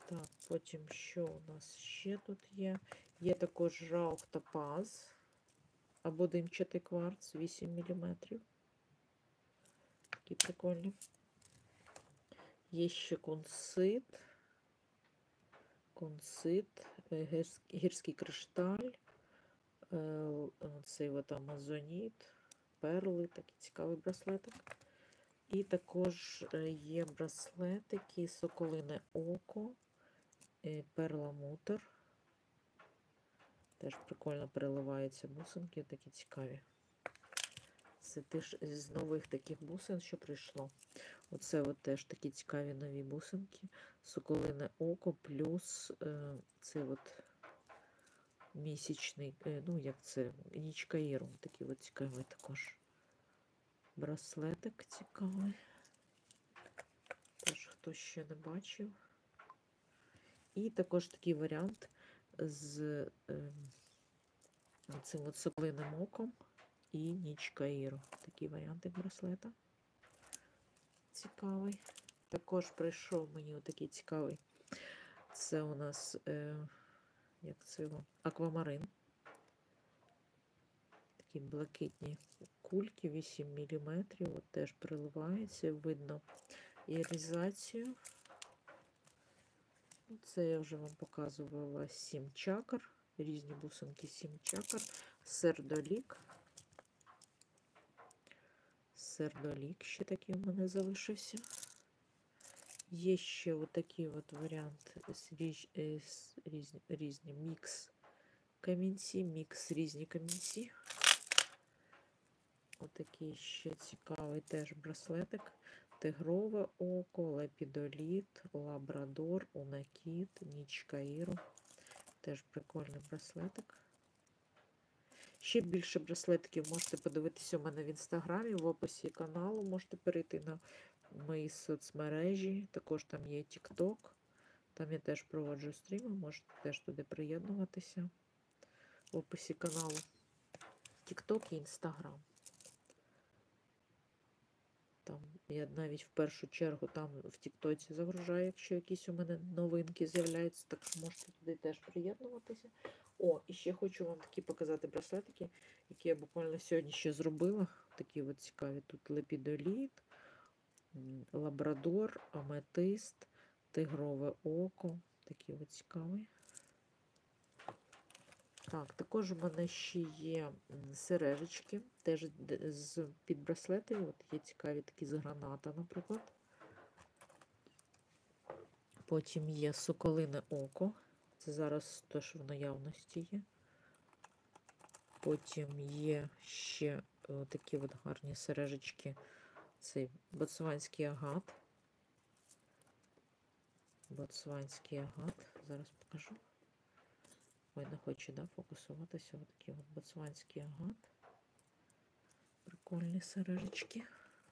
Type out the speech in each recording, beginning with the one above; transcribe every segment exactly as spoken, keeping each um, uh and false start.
Так, потім що у нас ще тут є? Є також жаук топаз або димчатий кварц вісім міліметрів. Такі прикольні. Є ще кунцит, кунцит, гірський кришталь, цей от амазоніт, перли, такий цікавий браслетик. І також є браслетики, соколине око, перламутр. Теж прикольно переливаються бусинки, такі цікаві. Це теж з нових таких бусин, що прийшло. Оце от теж такі цікаві нові бусинки. Соколине око плюс е, це от місячний, е, ну як це, ніч Каїру. Такий от цікавий також браслетик цікавий. Теж хто ще не бачив. І також такий варіант з е, цим от соколиним оком і ніч Каїру. Такий варіантик браслета. Цікавий. Також прийшов мені отакий цікавий. Це у нас е, як це його? Аквамарин. Такі блакитні кульки, вісім міліметрів. От теж приливається, видно іонізацію. Це я вже вам показувала сім чакр. Різні бусинки сім чакр. Сердолік. Сердолік ще такий у мене залишився. Є ще отакий от варіант різні, різні мікс камінці, мікс різні камінці. Отакий ще цікавий теж браслетик. Тигрове око, лепідоліт, лабрадор, унакіт, ніч Каїру. Теж прикольний браслетик. Ще більше браслетиків можете подивитися у мене в інстаграмі, в описі каналу. Можете перейти на мої соцмережі. Також там є TikTok. Там я теж проводжу стріми, можете теж туди приєднуватися. В описі каналу TikTok і Instagram. Там я навіть в першу чергу там в Тіктоці загружаю, якщо якісь у мене новинки з'являються, так що можете туди теж приєднуватися. О, і ще хочу вам такі показати браслетики, які я буквально сьогодні ще зробила. Такі от цікаві. Тут лепідоліт, лабрадор, аметист, тигрове око. Такі от цікаві. Так, також у мене ще є сережечки, теж з під браслети. От є цікаві такі з граната, наприклад. Потім є соколине око. Це зараз те, що в наявності є. Потім є ще такі от гарні сережечки. Це ботсванський агат. Ботсванський агат. Зараз покажу. Ой, не хочу, да, фокусуватися. Ось такі от ботсванський агат. Прикольні сережечки.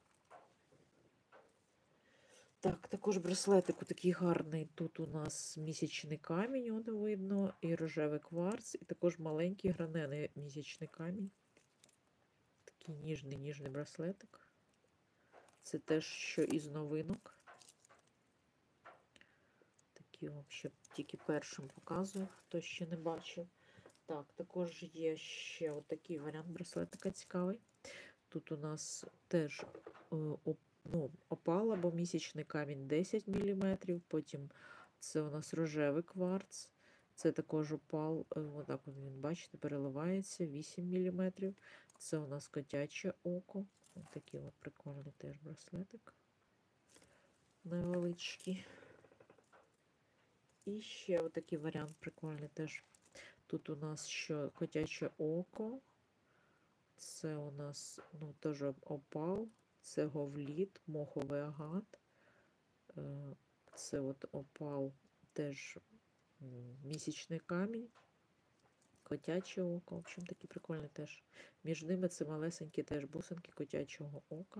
Так, також браслетик такий гарний. Тут у нас місячний камінь, от видно, і рожевий кварц, і також маленький гранений місячний камінь. Такий ніжний, ніжний браслетик. Це теж що із новинок. Такі взагалі тільки першим показую, хто ще не бачив. Так, також є ще отакий варіант браслетика цікавий. Тут у нас теж ну, опал або місячний камінь десять міліметрів, потім це у нас рожевий кварц, це також опал, отак він, бачите, переливається, вісім міліметрів. Це у нас котяче око. Ось такий от прикольний теж браслетик. Невеличкий. І ще отакий варіант прикольний теж. Тут у нас що котяче око. Це у нас, ну, теж опал. Це говліт, моховий агат. Це от опал, теж місячний камінь. Котяче око. В общем, такі прикольні теж. Між ними це малесенькі теж бусинки котячого ока.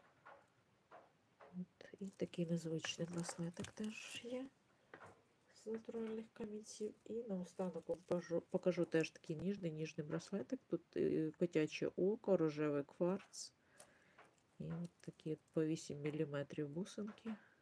От. І такий незвичний браслетик теж є. З натуральних камінців. І наостанок покажу, покажу теж такий ніжний, ніжний браслетик. Тут котяче око, рожевий кварц. І от такі по вісім міліметрів бусинки.